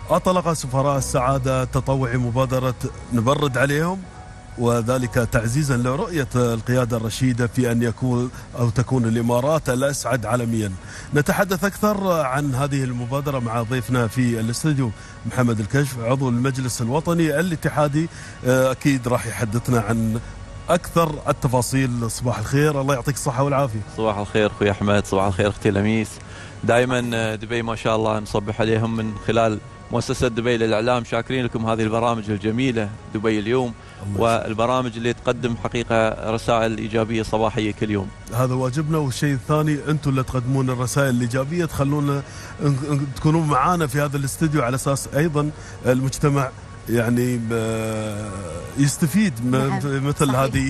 أطلق سفراء السعادة التطوعي مبادرة نبرد عليهم، وذلك تعزيزا لرؤية القيادة الرشيدة في أن يكون أو تكون الإمارات الأسعد عالميا. نتحدث أكثر عن هذه المبادرة مع ضيفنا في الاستوديو محمد الكشف، عضو المجلس الوطني الاتحادي، أكيد راح يحدثنا عن أكثر التفاصيل. صباح الخير، الله يعطيك الصحة والعافية. صباح الخير أخوي أحمد، صباح الخير أختي لميس. دائما دبي ما شاء الله نصبح عليهم من خلال مؤسسة دبي للإعلام، شاكرين لكم هذه البرامج الجميلة دبي اليوم، والبرامج اللي تقدم حقيقة رسائل إيجابية صباحية كل يوم. هذا واجبنا، والشيء الثاني أنتم اللي تقدمون الرسائل الإيجابية، تخلونا تكونون معانا في هذا الاستوديو على أساس أيضا المجتمع يعني يستفيد مثل صحيح. هذه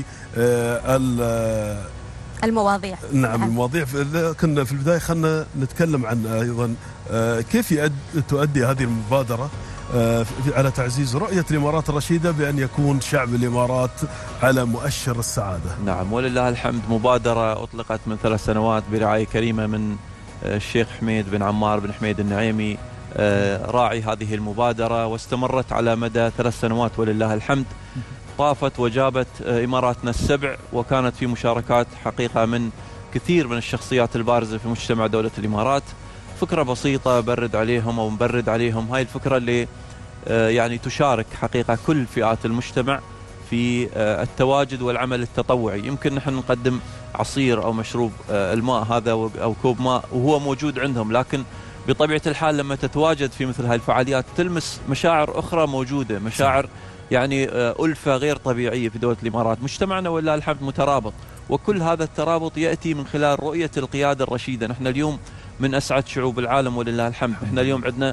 المواضيع. نعم المواضيع. كنا في البداية خلنا نتكلم عن أيضا كيف تؤدي هذه المبادرة على تعزيز رؤية الإمارات الرشيدة بأن يكون شعب الإمارات على مؤشر السعادة. نعم ولله الحمد. مبادرة أطلقت من 3 سنوات برعاية كريمة من الشيخ حميد بن عمار بن حميد النعيمي راعي هذه المبادرة، واستمرت على مدى 3 سنوات ولله الحمد. طافت وجابت إماراتنا السبع، وكانت في مشاركات حقيقة من كثير من الشخصيات البارزة في مجتمع دولة الإمارات. فكرة بسيطة برد عليهم أو نبرد عليهم، هاي الفكرة اللي يعني تشارك حقيقة كل فئات المجتمع في التواجد والعمل التطوعي. يمكن نحن نقدم عصير أو مشروب الماء هذا أو كوب ماء وهو موجود عندهم، لكن بطبيعة الحال لما تتواجد في مثل هاي الفعاليات تلمس مشاعر أخرى موجودة، مشاعر يعني ألفة غير طبيعية في دولة الإمارات. مجتمعنا ولله الحمد مترابط، وكل هذا الترابط يأتي من خلال رؤية القيادة الرشيدة. نحن اليوم من أسعد شعوب العالم ولله الحمد. نحن اليوم عندنا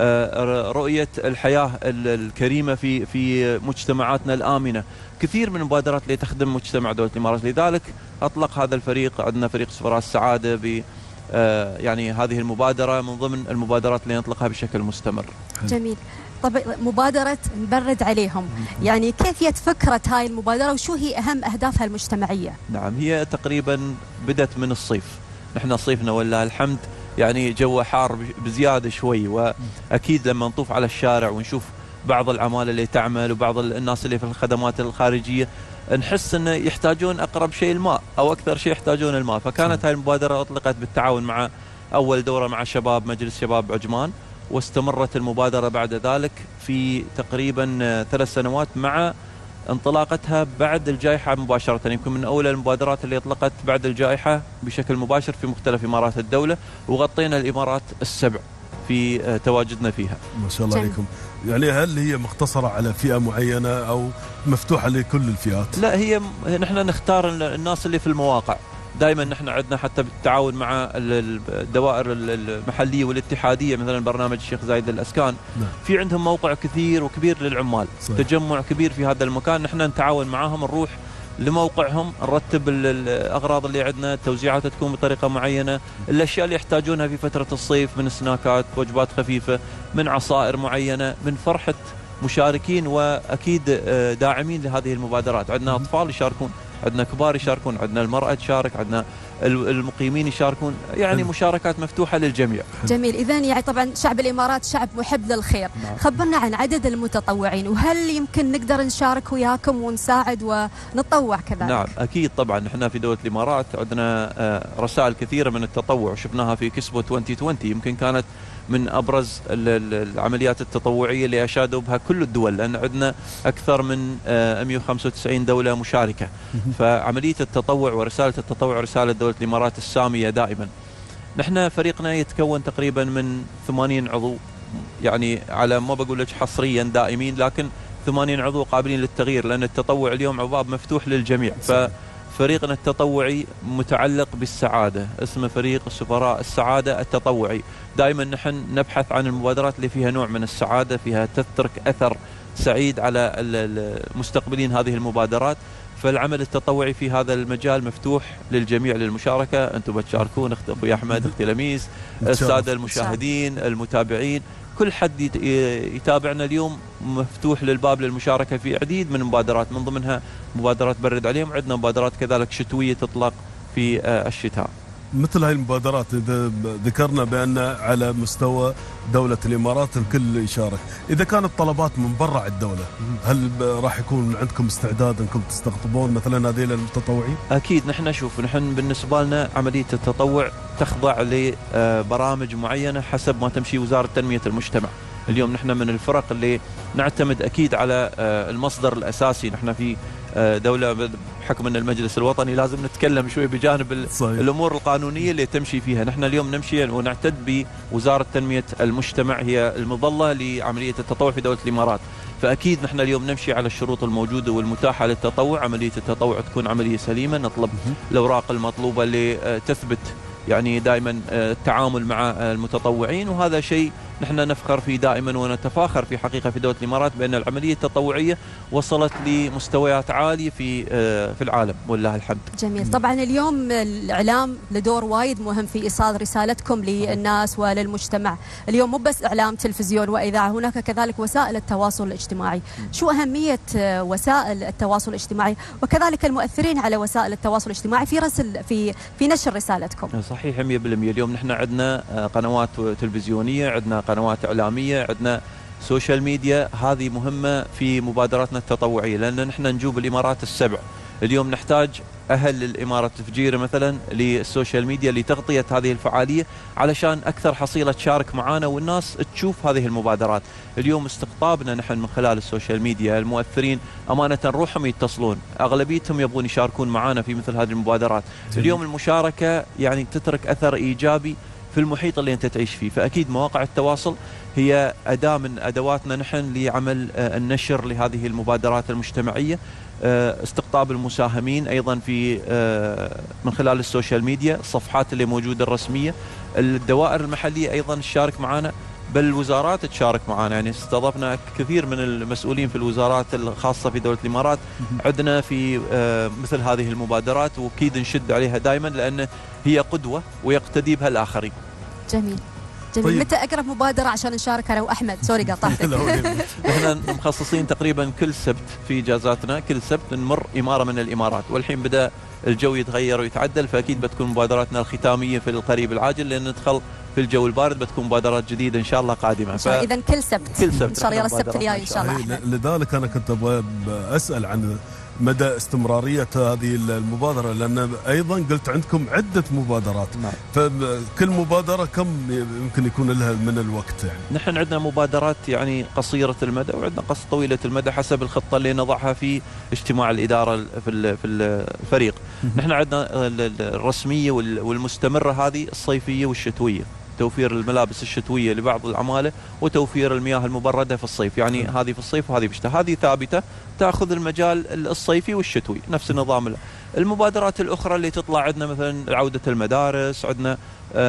رؤية الحياة الكريمة في مجتمعاتنا الآمنة. كثير من المبادرات اللي تخدم مجتمع دولة الإمارات، لذلك أطلق هذا الفريق، عندنا فريق سفراء السعادة ب يعني هذه المبادرة من ضمن المبادرات اللي نطلقها بشكل مستمر. جميل. طب مبادرة نبرد عليهم، يعني كيفية فكرة هاي المبادرة وشو هي أهم أهدافها المجتمعية؟ نعم هي تقريبا بدت من الصيف. نحن صيفنا ولله الحمد يعني جو حار بزيادة شوي، وأكيد لما نطوف على الشارع ونشوف بعض العمالة اللي تعمل وبعض الناس اللي في الخدمات الخارجية نحس أنه يحتاجون أقرب شيء الماء أو أكثر شيء يحتاجون الماء. فكانت هاي المبادرة أطلقت بالتعاون مع أول دورة مع شباب مجلس شباب عجمان، واستمرت المبادرة بعد ذلك في تقريبا 3 سنوات مع انطلاقتها بعد الجائحة مباشرة. يمكن من أولى المبادرات اللي اطلقت بعد الجائحة بشكل مباشر في مختلف إمارات الدولة، وغطينا الإمارات السبع في تواجدنا فيها. ما شاء الله عليكم. يعني هل هي مختصرة على فئة معينة أو مفتوحة لكل الفئات؟ لا، هي نحن نختار الناس اللي في المواقع. دائما نحن عندنا حتى بالتعاون مع الدوائر المحليه والاتحاديه، مثلا برنامج الشيخ زايد للاسكان، في عندهم موقع كثير وكبير للعمال، صحيح. تجمع كبير في هذا المكان. نحن نتعاون معاهم، نروح لموقعهم، نرتب الاغراض اللي عندنا، التوزيعات تكون بطريقه معينه، الاشياء اللي يحتاجونها في فتره الصيف من سناكات، وجبات خفيفه، من عصائر معينه، من فرحه مشاركين واكيد داعمين لهذه المبادرات. عندنا اطفال يشاركون، عندنا كبار يشاركون، عندنا المرأة تشارك، عندنا المقيمين يشاركون، يعني مشاركات مفتوحة للجميع. جميل. إذن يعني طبعا شعب الإمارات شعب محب للخير. نعم. خبرنا عن عدد المتطوعين، وهل يمكن نقدر نشارك وياكم ونساعد ونتطوع كذلك؟ نعم أكيد طبعا. نحن في دولة الإمارات عندنا رسائل كثيرة من التطوع، شفناها في كسبو 2020، يمكن كانت من أبرز العمليات التطوعية اللي أشادوا بها كل الدول، لأن عندنا أكثر من 195 دولة مشاركة. فعملية التطوع ورسالة التطوع رسالة دولة الإمارات السامية دائما. نحن فريقنا يتكون تقريبا من 80 عضو، يعني على ما بقول لك حصريا دائمين، لكن 80 عضو قابلين للتغيير، لأن التطوع اليوم عباب مفتوح للجميع. فريقنا التطوعي متعلق بالسعادة، اسمه فريق سفراء السعادة التطوعي. دائما نحن نبحث عن المبادرات اللي فيها نوع من السعادة، فيها تترك أثر سعيد على المستقبلين هذه المبادرات. فالعمل التطوعي في هذا المجال مفتوح للجميع للمشاركة. أنتم بتشاركون، أخوي أحمد، أختي لميس، السادة المشاهدين، المتابعين، كل حد يتابعنا اليوم مفتوح للباب للمشاركة في عديد من المبادرات، من ضمنها مبادرات برد عليهم. عندنا مبادرات كذلك شتوية تطلق في الشتاء. مثل هاي المبادرات إذا ذكرنا بأن على مستوى دولة الإمارات الكل يشارك، إذا كانت طلبات من برا الدولة هل راح يكون عندكم استعداد أنكم تستقطبون مثلا هذيل المتطوعين؟ أكيد. نحن بالنسبة لنا عملية التطوع تخضع لبرامج معينة حسب ما تمشي وزارة تنمية المجتمع. اليوم نحن من الفرق اللي نعتمد أكيد على المصدر الأساسي. نحن في دولة بحكم أن المجلس الوطني لازم نتكلم شوي بجانب صحيح. الأمور القانونية اللي تمشي فيها. نحن اليوم نمشي ونعتد بوزارة تنمية المجتمع، هي المظلة لعملية التطوع في دولة الإمارات. فأكيد نحن اليوم نمشي على الشروط الموجودة والمتاحة للتطوع. عملية التطوع تكون عملية سليمة، نطلب الأوراق المطلوبة اللي تثبت يعني دائما التعامل مع المتطوعين، وهذا شيء نحن نفخر فيه دائما ونتفاخر في حقيقة في دولة الإمارات بأن العملية التطوعية وصلت لمستويات عالية في العالم والله الحمد. جميل. طبعا اليوم الإعلام له دور وايد مهم في إيصال رسالتكم للناس وللمجتمع. اليوم مو بس إعلام تلفزيون وإذاعة، هناك كذلك وسائل التواصل الاجتماعي. شو أهمية وسائل التواصل الاجتماعي وكذلك المؤثرين على وسائل التواصل الاجتماعي في نشر رسالتكم؟ صحيح 100%. اليوم نحن عندنا قنوات تلفزيونية، عندنا قنوات إعلامية، عندنا سوشيال ميديا. هذه مهمة في مبادراتنا التطوعية لأن نحن نجوب الإمارات السبع. اليوم نحتاج أهل الإمارة الفجيرة مثلا للسوشيال ميديا لتغطية هذه الفعالية علشان أكثر حصيلة تشارك معنا والناس تشوف هذه المبادرات. اليوم استقطابنا نحن من خلال السوشيال ميديا، المؤثرين أمانة روحهم يتصلون، أغلبيتهم يبغون يشاركون معنا في مثل هذه المبادرات. اليوم المشاركة يعني تترك أثر إيجابي في المحيط اللي أنت تعيش فيه. فأكيد مواقع التواصل هي أداة من أدواتنا نحن لعمل النشر لهذه المبادرات المجتمعية، استقطاب المساهمين أيضا في من خلال السوشيال ميديا، الصفحات اللي موجودة الرسمية، الدوائر المحلية أيضا تشارك معنا، بل الوزارات تشارك معنا. يعني استضفنا كثير من المسؤولين في الوزارات الخاصة في دولة الإمارات عندنا في مثل هذه المبادرات، وأكيد نشد عليها دائما لأن هي قدوة ويقتدي بها الآخرين. جميل. جميل. طيب. متى أقرب مبادرة عشان نشارك أنا وأحمد؟ سوري قاطعتك. نحن مخصصين تقريبا كل سبت في إجازاتنا، كل سبت نمر إمارة من الإمارات، والحين بدأ الجو يتغير ويتعدل، فأكيد بتكون مبادراتنا الختامية في القريب العاجل لأن ندخل في الجو البارد، بتكون مبادرات جديدة إن شاء الله قادمة. إذا كل سبت إن شاء الله يرى السبت الجاي إن شاء الله. لذلك أنا كنت أبغى أسأل عن مدى استمرارية هذه المبادرة، لأن أيضا قلت عندكم عدة مبادرات. فكل مبادرة كم يمكن يكون لها من الوقت؟ يعني نحن عندنا مبادرات يعني قصيرة المدى وعندنا طويلة المدى حسب الخطة اللي نضعها في اجتماع الإدارة في الفريق. نحن عندنا الرسمية والمستمرة هذه الصيفية والشتوية، توفير الملابس الشتوية لبعض العمالة وتوفير المياه المبردة في الصيف. يعني هذه في الصيف وهذه في الشتاء، هذه ثابتة تأخذ المجال الصيفي والشتوي نفس النظام. المبادرات الأخرى اللي تطلع عندنا مثلا عودة المدارس، عندنا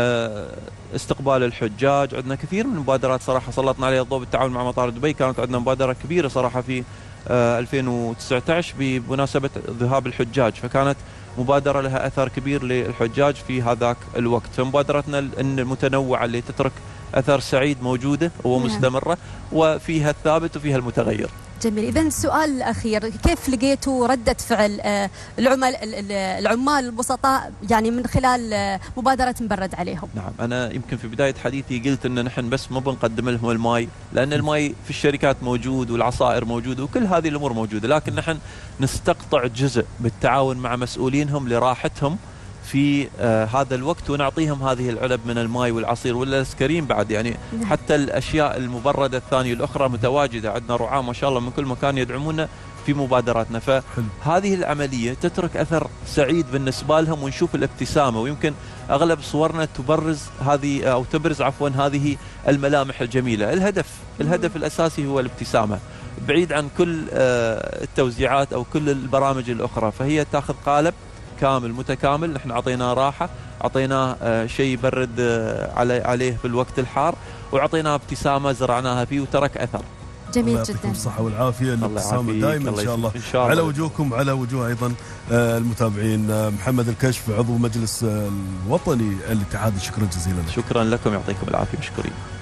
استقبال الحجاج، عندنا كثير من المبادرات صراحة سلطنا عليها الضوء بالتعاون مع مطار دبي. كانت عندنا مبادرة كبيرة صراحة في 2019 بمناسبة ذهاب الحجاج، فكانت مبادرة لها أثر كبير للحجاج في هذاك الوقت. فمبادرتنا المتنوعة اللي تترك أثر سعيد موجودة ومستمرة، وفيها الثابت وفيها المتغير. جميل. إذن السؤال الأخير، كيف لقيتوا ردة فعل العمال البسطاء يعني من خلال مبادرة نبرد عليهم؟ نعم، أنا يمكن في بداية حديثي قلت أن نحن بس ما بنقدم لهم الماء، لأن الماء في الشركات موجود والعصائر موجودة وكل هذه الأمور موجودة، لكن نحن نستقطع جزء بالتعاون مع مسؤولينهم لراحتهم في هذا الوقت، ونعطيهم هذه العلب من الماء والعصير والاسكريم بعد. يعني حتى الأشياء المبردة الثانية الأخرى متواجدة، عندنا رعاة ما شاء الله من كل مكان يدعمونا في مبادراتنا. فهذه العملية تترك أثر سعيد بالنسبة لهم، ونشوف الابتسامة، ويمكن أغلب صورنا تبرز هذه الملامح الجميلة. الهدف الأساسي هو الابتسامة، بعيد عن كل التوزيعات أو كل البرامج الأخرى. فهي تأخذ قالب كامل متكامل، نحن عطيناه راحة، عطيناه شيء يبرد عليه في الوقت الحار، وعطيناه ابتسامة زرعناها فيه وترك أثر. جميل جدا. الصحة والعافية، الابتسامة دائما إن شاء الله على وجوهكم، على وجوه أيضا المتابعين. محمد الكشف عضو مجلس الوطني الاتحاد، شكرا جزيلا لك. شكرا لكم، يعطيكم العافية، مشكورين.